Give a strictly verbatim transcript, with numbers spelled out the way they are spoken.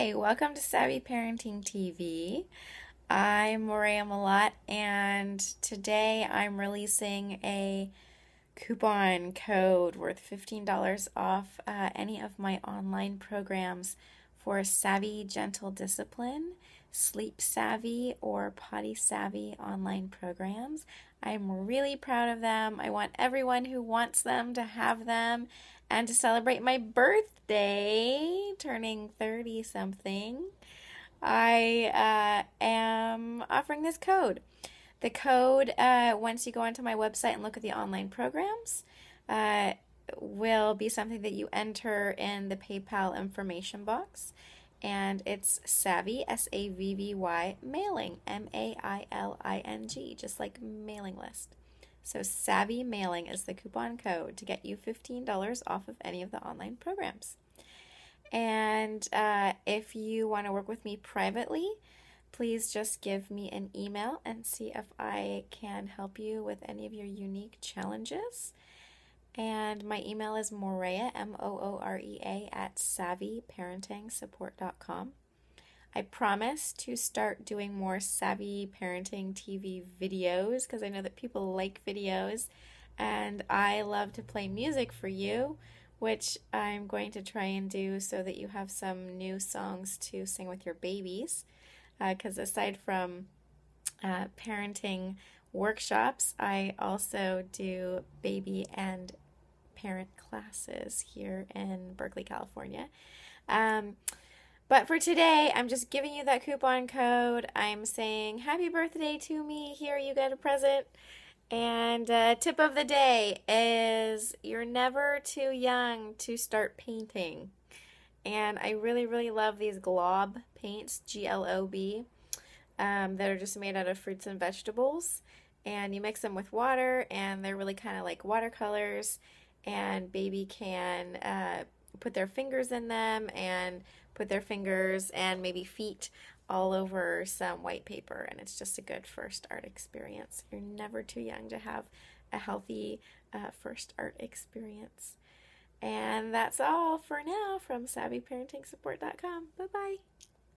Hi, welcome to Savvy Parenting T V. I'm Maria Malott, and today I'm releasing a coupon code worth fifteen dollars off uh, any of my online programs for Savvy Gentle Discipline, Sleep Savvy, or Potty Savvy online programs. I'm really proud of them. I want everyone who wants them to have them and to celebrate my birthday, turning thirty something. I uh, am offering this code. The code, uh, once you go onto my website and look at the online programs, uh, will be something that you enter in the PayPal information box. And it's Savvy, S A V V Y, mailing, M A I L I N G, just like mailing list. So Savvy Mailing is the coupon code to get you fifteen dollars off of any of the online programs. And uh, if you want to work with me privately, please just give me an email and see if I can help you with any of your unique challenges. And my email is Morea, M O O R E A, at savvy parenting support dot com. I promise to start doing more Savvy Parenting T V videos because I know that people like videos, and I love to play music for you, which I'm going to try and do so that you have some new songs to sing with your babies. Because uh, aside from uh, parenting workshops, I also do baby and parent classes here in Berkeley, California. Um, but for today, I'm just giving you that coupon code. I'm saying happy birthday to me. Here, you get a present. And uh, tip of the day is you're never too young to start painting. And I really, really love these glob paints, G L O B, um, that are just made out of fruits and vegetables. And you mix them with water, and they're really kind of like watercolors. And baby can uh, put their fingers in them and put their fingers and maybe feet all over some white paper, and it's just a good first art experience. You're never too young to have a healthy uh, first art experience. And that's all for now from savvy parenting support dot com. Bye-bye.